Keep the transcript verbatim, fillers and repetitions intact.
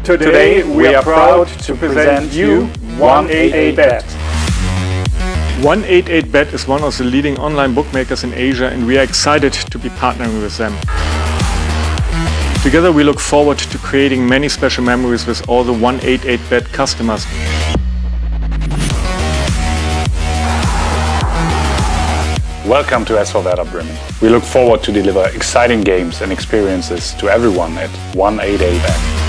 Today we are proud to present you one eighty-eight bet. one eighty-eight bet is one of the leading online bookmakers in Asia, and we are excited to be partnering with them. Together we look forward to creating many special memories with all the one eighty-eight bet customers. Welcome to S for Werder Bremen. We look forward to deliver exciting games and experiences to everyone at one eighty-eight bet.